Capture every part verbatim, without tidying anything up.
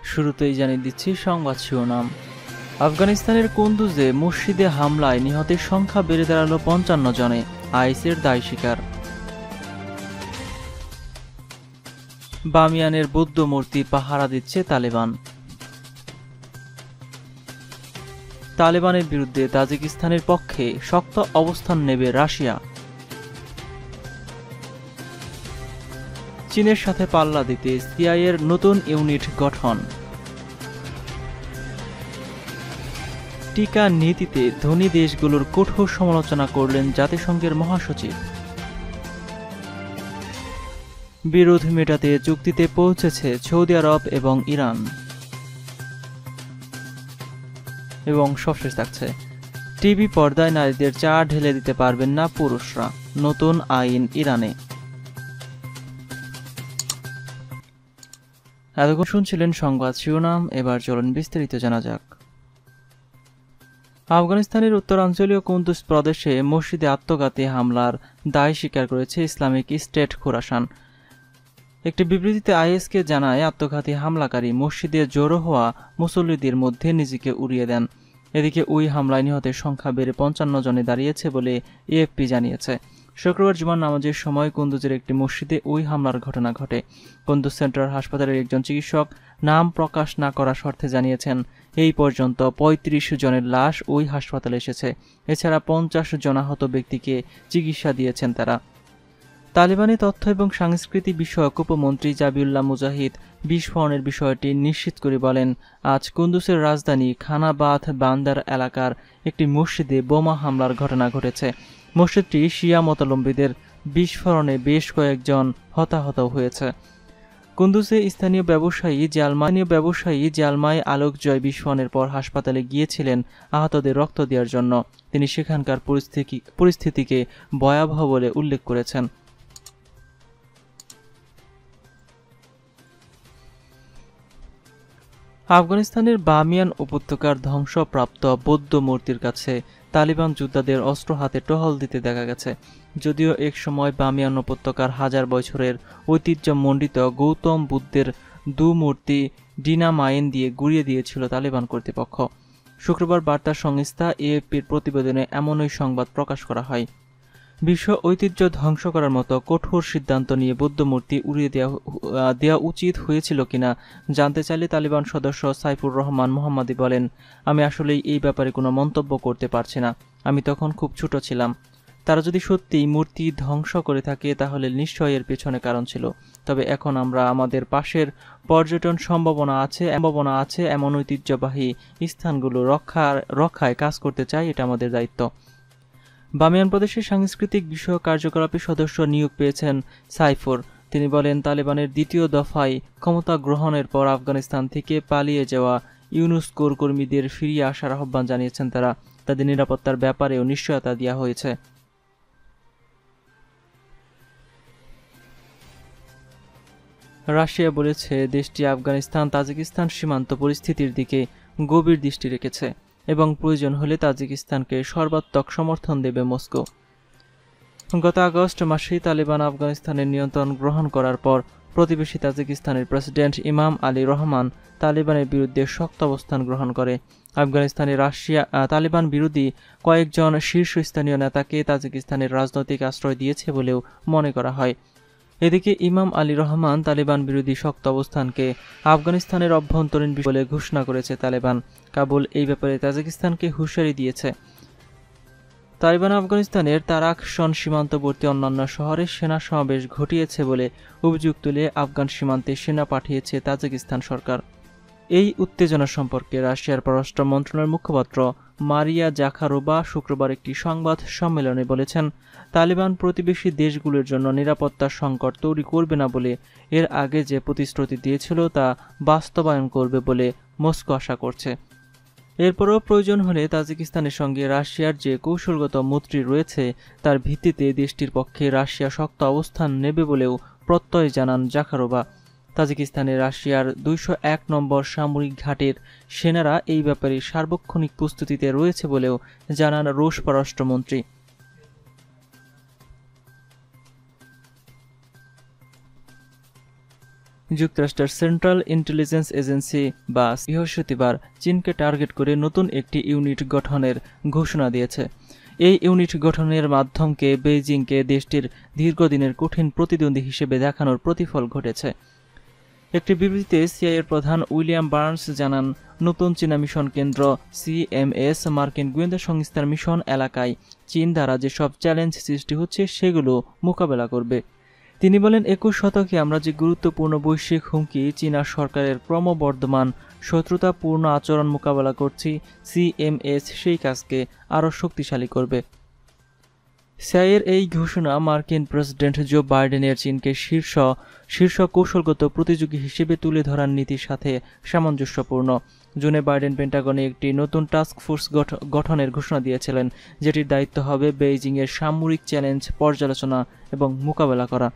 শুরুতেই জানিয়ে দিচ্ছি সংবাদ শিরোনাম। আফগানিস্তানের কুন্দুজে মসজিদে হামলায় নিহতের সংখ্যা বেড়ে দাঁড়ালো পঞ্চান্ন জনে, আইএসের দায় স্বীকার। বামিয়ানের বৌদ্ধ মূর্তি পাহারা দিচ্ছে তালেবান। তালেবানের বিরুদ্ধে তাজিকিস্তানের পক্ষে শক্ত অবস্থান নেবে রাশিয়া। চীনের সাথে পাল্লা দিতে সিআইএর নতুন ইউনিট গঠন। টিকা নীতিতে ধনী দেশগুলোর কঠোর সমালোচনা করলেন জাতিসংঘের মহাসচিব। বিরোধ মেটাতে চুক্তিতে পৌঁছেছে সৌদি আরব এবং ইরান। এবং সবশেষ থাকছে, টিভি পর্দায় নারীদের চা ঢেলে দিতে পারবেন না পুরুষরা, নতুন আইন ইরানে। এতক্ষণ শুনছিলেন সংবাদ শিরোনাম, এবার চলুন বিস্তারিত জানা যাক। আফগানিস্তানের উত্তরাঞ্চলীয় কুন্দুজ প্রদেশে মসজিদে আত্মঘাতী হামলার দায় স্বীকার করেছে ইসলামিক স্টেট খোরাসান। একটি বিবৃতিতে আইএসকে জানায়, আত্মঘাতী হামলাকারী মসজিদে জড়ো হওয়া মুসল্লিদের মধ্যে নিজেকে উড়িয়ে দেন। এদিকে ওই হামলায় নিহতের সংখ্যা বেড়ে পঞ্চান্ন জনে দাঁড়িয়েছে বলে এএফপি জানিয়েছে। শুক্রবার জুমার নামাজের সময় কুন্দুজের একটি মসজিদে ওই হামলার ঘটনা ঘটে। কুন্দুজ সেন্ট্রাল হাসপাতালের একজন চিকিৎসক নাম প্রকাশ না করার শর্তে জানিয়েছেন, এই পর্যন্ত পঁয়ত্রিশ জনের লাশ ওই হাসপাতালে এসেছে। এছাড়া পঞ্চাশ জন আহত ব্যক্তিকে চিকিৎসা দিয়েছেন তারা। তালেবানি তথ্য এবং সংস্কৃতি বিষয়ক উপমন্ত্রী জাবিউল্লাহ মুজাহিদ বিস্ফোরণের বিষয়টি নিশ্চিত করে বলেন, আজ কুন্দুজের রাজধানী খানাবাদ বান্দার এলাকার একটি মসজিদে বোমা হামলার ঘটনা ঘটেছে। মসজিদটি শিয়া মতাবলম্বীদের বিস্ফোরণে বেশ কয়েকজন হতাহত হয়েছে। কুন্দুজে স্থানীয় ব্যবসায়ী জালমানীয় ব্যবসায়ী জালমাই আলোকজয় বিস্ফোরণের পর হাসপাতালে গিয়েছিলেন আহতদের রক্ত দেওয়ার জন্য। তিনি সেখানকার পরিস্থিতি পরিস্থিতিকে ভয়াবহ বলে উল্লেখ করেছেন। আফগানিস্তানের বামিয়ান উপত্যকার ধ্বংসপ্রাপ্ত বৌদ্ধ মূর্তির কাছে তালিবান যোদ্ধাদের অস্ত্র হাতে টহল দিতে দেখা গেছে। যদিও এক সময় বামিয়ান উপত্যকার হাজার বছরের ঐতিহ্যমণ্ডিত গৌতম বুদ্ধের দু মূর্তি ডিনামাইন দিয়ে গুড়িয়ে দিয়েছিল তালিবান কর্তৃপক্ষ। শুক্রবার বার্তা সংস্থা এএফপির প্রতিবেদনে এমনই সংবাদ প্রকাশ করা হয়। বিশ্ব ঐতিহ্য ধ্বংস করার মতো কঠোর সিদ্ধান্ত নিয়ে বৌদ্ধ মূর্তি উড়িয়ে দেওয়া দেওয়া উচিত হয়েছিল কিনা জানতে চাইলে তালিবান সদস্য সাইফুর রহমান মোহাম্মদী বলেন, আমি আসলেই এই ব্যাপারে কোনো মন্তব্য করতে পারছি না। আমি তখন খুব ছোট ছিলাম। তারা যদি সত্যিই মূর্তি ধ্বংস করে থাকে তাহলে নিশ্চয়ই এর পেছনে কারণ ছিল। তবে এখন আমরা আমাদের পাশের পর্যটন সম্ভাবনা আছে সম্ভাবনা আছে এমন ঐতিহ্যবাহী স্থানগুলো রক্ষার রক্ষায় কাজ করতে চাই, এটা আমাদের দায়িত্ব। বামিয়ান প্রদেশের সাংস্কৃতিক বিষয়ক কার্যকলাপের সদস্য নিয়োগ পেয়েছেন সাইফুর। তিনি বলেন, তালেবানের দ্বিতীয় দফায় ক্ষমতা গ্রহণের পর আফগানিস্তান থেকে পালিয়ে যাওয়া ইউনেস্কোর কর্মীদের ফিরিয়ে আসার আহ্বান জানিয়েছেন তারা। তাদের নিরাপত্তার ব্যাপারেও নিশ্চয়তা দেওয়া হয়েছে। রাশিয়া বলেছে দেশটি আফগানিস্তান তাজিকিস্তান সীমান্ত পরিস্থিতির দিকে গভীর দৃষ্টি রেখেছে এবং প্রয়োজন হলে তাজিকিস্তানকে সর্বাত্মক সমর্থন দেবে মস্কো। গত আগস্ট মাসেই তালেবান আফগানিস্তানের নিয়ন্ত্রণ গ্রহণ করার পর প্রতিবেশী তাজিকিস্তানের প্রেসিডেন্ট ইমাম আলী রহমান তালেবানের বিরুদ্ধে শক্ত অবস্থান গ্রহণ করে। আফগানিস্তানে রাশিয়া তালেবান বিরোধী কয়েকজন শীর্ষস্থানীয় নেতাকে তাজিকিস্তানের রাজনৈতিক আশ্রয় দিয়েছে বলেও মনে করা হয়। এদিকে ইমাম আলী রহমান তালেবান বিরোধী শক্ত অবস্থানকে আফগানিস্তানের অভ্যন্তরীণ বিষয় বলে ঘোষণা করেছে তালেবান। কাবুল এই ব্যাপারে তাজিকিস্তানকে হুঁশিয়ারি দিয়েছে। তালেবান আফগানিস্তানের তারাকশন সীমান্তবর্তী অন্যান্য শহরে সেনা সমাবেশ ঘটিয়েছে বলে অভিযোগ তুলে আফগান সীমান্তে সেনা পাঠিয়েছে তাজিকিস্তান সরকার। এই উত্তেজনা সম্পর্কে রাশিয়ার পররাষ্ট্র মন্ত্রণালয়ের মুখপাত্র মারিয়া জাখারোভা শুক্রবার একটি সংবাদ সম্মেলনে বলেছেন, তালেবান প্রতিবেশী দেশগুলোর জন্য নিরাপত্তা সংকট তৈরি করবে না বলে এর আগে যে প্রতিশ্রুতি দিয়েছিল তা বাস্তবায়ন করবে বলে মস্কো আশা করছে। এরপরও প্রয়োজন হলে তাজিকিস্তানের সঙ্গে রাশিয়ার যে কৌশলগত মৈত্রী রয়েছে তার ভিত্তিতে দেশটির পক্ষে রাশিয়া শক্ত অবস্থান নেবে বলেও প্রত্যয় জানান জাখারোভা। তাজিকিস্তানে রাশিয়ার দুইশো এক নম্বর সামরিক ঘাটের সেনারা এই ব্যাপারে সার্বক্ষণিক প্রস্তুতিতে রয়েছে বলেও জানান রুশ পররাষ্ট্রমন্ত্রী। যুক্তরাষ্ট্রের সেন্ট্রাল ইন্টেলিজেন্স এজেন্সি বা বৃহস্পতিবার চীনকে টার্গেট করে নতুন একটি ইউনিট গঠনের ঘোষণা দিয়েছে। এই ইউনিট গঠনের মাধ্যমকে বেইজিংকে দেশটির দীর্ঘদিনের কঠিন প্রতিদ্বন্দ্বী হিসেবে দেখানোর প্রতিফল ঘটেছে। একটি বিবৃতিতে সিআইএর প্রধান উইলিয়াম বার্নস জানান, নতুন চীনা মিশন কেন্দ্র সিএমএস মার্কিন গোয়েন্দা সংস্থার মিশন এলাকায় চীন দ্বারা যেসব চ্যালেঞ্জ সৃষ্টি হচ্ছে সেগুলো মোকাবেলা করবে। তিনি বলেন, একুশ শতকে আমরা যে গুরুত্বপূর্ণ বৈশ্বিক হুমকি চীনা সরকারের ক্রমবর্ধমান শত্রুতাপূর্ণ আচরণ মোকাবেলা করছি, সিএমএস সেই কাজকে আরও শক্তিশালী করবে। সিআইএর এই ঘোষণা মার্কিন প্রেসিডেন্ট জো বাইডেনের চীনকে শীর্ষ শীর্ষ কৌশলগত প্রতিযোগী হিসেবে তুলে ধরার নীতির সাথে সামঞ্জস্যপূর্ণ। জুনে বাইডেন পেন্টাগনে একটি নতুন টাস্ক ফোর্স গঠনের ঘোষণা দিয়েছিলেন, যেটির দায়িত্ব হবে বেইজিংয়ের সামরিক চ্যালেঞ্জ পর্যালোচনা এবং মোকাবেলা করা।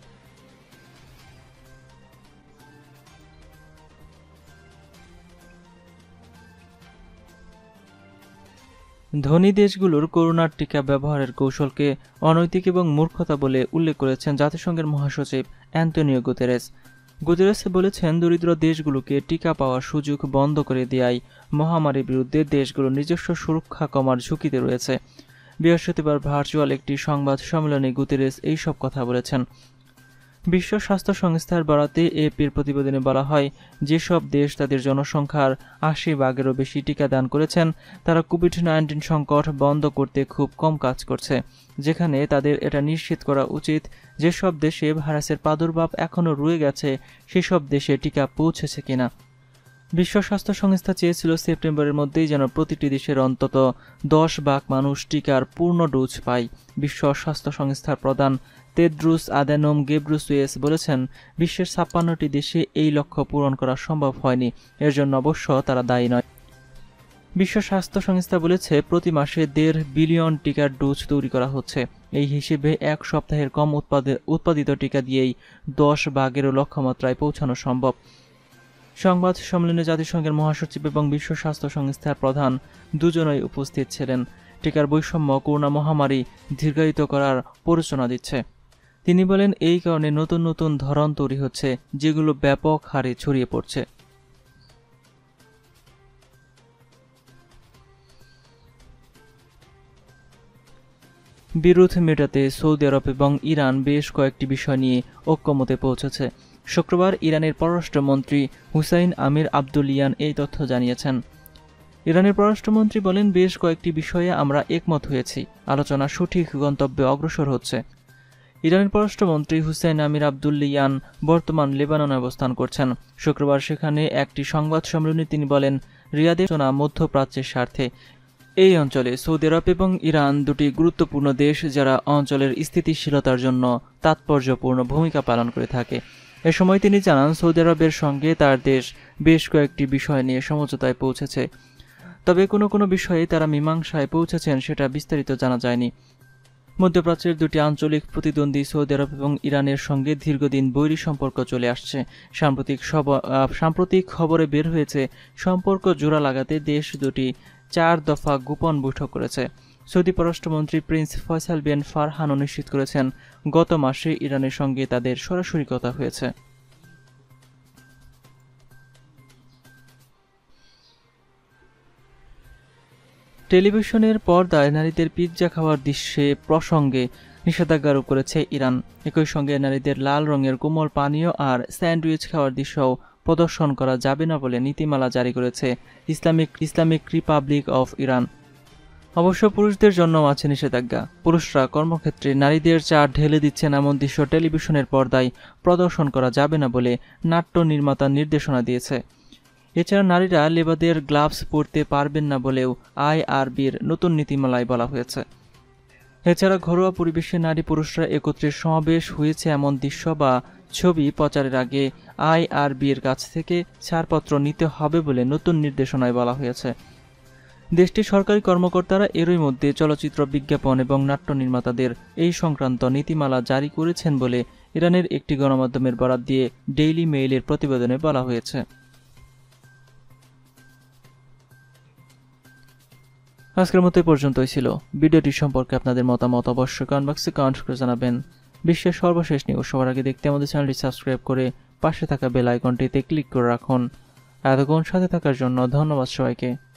ধনী দেশগুলোর করোনার টিকা ব্যবহারের কৌশলকে অনৈতিক এবং মূর্খতা বলে উল্লেখ করেছেন জাতিসংঘের মহাসচিব অ্যান্তোনিও গুতেরেস। গুতেরেস বলেছেন, দরিদ্র দেশগুলোকে টিকা পাওয়ার সুযোগ বন্ধ করে দেওয়ায় মহামারীর বিরুদ্ধে দেশগুলোর নিজস্ব সুরক্ষা কমার ঝুঁকিতে রয়েছে। বৃহস্পতিবার ভার্চুয়াল একটি সংবাদ সম্মেলনে গুতেরেস এইসব কথা বলেছেন। বিশ্ব স্বাস্থ্য সংস্থার বরাতে এপির প্রতিবেদনে বলা হয়, যেসব দেশ তাদের জনসংখ্যার আশি ভাগেরও বেশি টিকা দান করেছেন তারা কোভিড নাইন্টিন সংকট বন্ধ করতে খুব কম কাজ করছে। যেখানে তাদের এটা নিশ্চিত করা উচিত যেসব দেশে ভাইরাসের প্রাদুর্ভাব এখনও রয়ে গেছে সেসব দেশে টিকা পৌঁছেছে কিনা। বিশ্ব স্বাস্থ্য সংস্থা চেয়েছিল সেপ্টেম্বরের মধ্যেই যেন প্রতিটি দেশের অন্তত দশ ভাগ মানুষ টিকার পূর্ণ ডোজ পায়। বিশ্ব স্বাস্থ্য সংস্থার প্রধান তেদ্রুস আদানোম গেব্রেসুয়েস বলেছেন, বিশ্বের ছাপ্পান্নটি দেশে এই লক্ষ্য পূরণ করা সম্ভব হয়নি, এর জন্য অবশ্য তারা দায়ী নয়। বিশ্ব স্বাস্থ্য সংস্থা বলেছে, প্রতি মাসে দেড় বিলিয়ন টিকার ডোজ তৈরি করা হচ্ছে। এই হিসেবে এক সপ্তাহের কম উৎপাদিত টিকা দিয়েই দশ ভাগেরও লক্ষ্যমাত্রায় পৌঁছানো সম্ভব। সংবাদ সম্মেলনে জাতিসংঘের মহাসচিব এবং বিশ্ব স্বাস্থ্য সংস্থার প্রধান দুজনই উপস্থিত ছিলেন। টিকার বৈষম্য করোনা মহামারী দীর্ঘায়িত করার প্ররোচনা দিচ্ছে। তিনি বলেন, এই কারণে নতুন নতুন ধরন তৈরি হচ্ছে যেগুলো ব্যাপক হারে ছড়িয়ে পড়ছে। বিরোধ মেটাতে সৌদি আরব এবং ইরান বেশ কয়েকটি বিষয় নিয়ে ঐক্যমতে পৌঁছেছে। শুক্রবার ইরানের পররাষ্ট্রমন্ত্রী হুসাইন আমির আবদুল্লিয়ান এই তথ্য জানিয়েছেন। ইরানের পররাষ্ট্রমন্ত্রী বলেন, বেশ কয়েকটি বিষয়ে আমরা একমত হয়েছি, আলোচনা সঠিক গন্তব্যে অগ্রসর হচ্ছে। ইরানের পররাষ্ট্রমন্ত্রী হুসাইন আমির আবদুল্লিয়ান বর্তমান লেবাননে অবস্থান করছেন। শুক্রবার সেখানে একটি সংবাদ সম্মেলনে তিনি বলেন, রিয়াদের আলোচনা মধ্যপ্রাচ্যের স্বার্থে। এই অঞ্চলে সৌদি আরব এবং ইরান দুটি গুরুত্বপূর্ণ দেশ যারা অঞ্চলের স্থিতিশীলতার জন্য তাৎপর্যপূর্ণ ভূমিকা পালন করে থাকে। এ সময় তিনি জানান, সৌদি আরবের সঙ্গে তার দেশ বেশ কয়েকটি বিষয় নিয়ে সমঝোতায় পৌঁছেছে, তবে কোনো কোনো বিষয়ে তারা মীমাংসায় পৌঁছেছেন সেটা বিস্তারিত জানা যায়নি। মধ্যপ্রাচ্যের দুটি আঞ্চলিক প্রতিদ্বন্দ্বী সৌদি আরব এবং ইরানের সঙ্গে দীর্ঘদিন বৈরী সম্পর্ক চলে আসছে। সাম্প্রতিক সাম্প্রতিক খবরে বের হয়েছে, সম্পর্ক জোড়া লাগাতে দেশ দুটি চার দফা গোপন বৈঠক করেছে। সৌদি পররাষ্ট্রমন্ত্রী প্রিন্স ফয়সাল বিন ফারহানও নিশ্চিত করেছেন, গত মাসে ইরানের সঙ্গে তাদের সরাসরি কথা হয়েছে। টেলিভিশনের পর্দায় নারীদের পিৎজা খাওয়ার দৃশ্যে প্রসঙ্গে নিষেধাজ্ঞা আরোপ করেছে ইরান। একই সঙ্গে নারীদের লাল রঙের কোমল পানীয় আর স্যান্ডউইচ খাওয়ার দৃশ্যও প্রদর্শন করা যাবে না বলে নীতিমালা জারি করেছে Islamic Islamic republic of Iran. অবশ্য পুরুষদের জন্য আছে নিষেধাজ্ঞা। পুরুষরা কর্মক্ষেত্রে নারীদের চা ঢেলে দিচ্ছেন এমন দৃশ্য টেলিভিশনের পর্দায় প্রদর্শন করা যাবে না বলে নাট্য নির্মাতা নির্দেশনা দিয়েছে। এছাড়া নারীরা লেবাদের গ্লাভস পরতে পারবেন না বলেও আইআরবির নতুন নীতিমালায় বলা হয়েছে। এছাড়া ঘরোয়া পরিবেশে নারী পুরুষরা একত্রে সমাবেশ হয়েছে এমন দৃশ্য বা ছবি প্রচারের আগে আইআরবির কাছ থেকে ছাড়পত্র নিতে হবে বলে নতুন নির্দেশনায় বলা হয়েছে। দেশটির সরকারি কর্মকর্তারা এরই মধ্যে চলচ্চিত্র বিজ্ঞাপন এবং নাট্য নির্মাতাদের এই সংক্রান্ত নীতিমালা জারি করেছেন বলে ইরানের একটি গণমাধ্যমের বরাত দিয়ে ডেইলি মেইলের প্রতিবেদনে বলা হয়েছে। আজকের মতো পর্যন্তই ছিল। ভিডিওটি সম্পর্কে আপনাদের মতামত অবশ্যই কমেন্ট বক্সে কমেন্ট করে জানাবেন। বিশ্বের সর্বশেষ নিউজ সবার আগে দেখতে আমাদের চ্যানেলটি সাবস্ক্রাইব করে পাশে থাকা বেল আইকনটিতে ক্লিক করে রাখুন। এতক্ষণ সাথে থাকার জন্য ধন্যবাদ সবাইকে।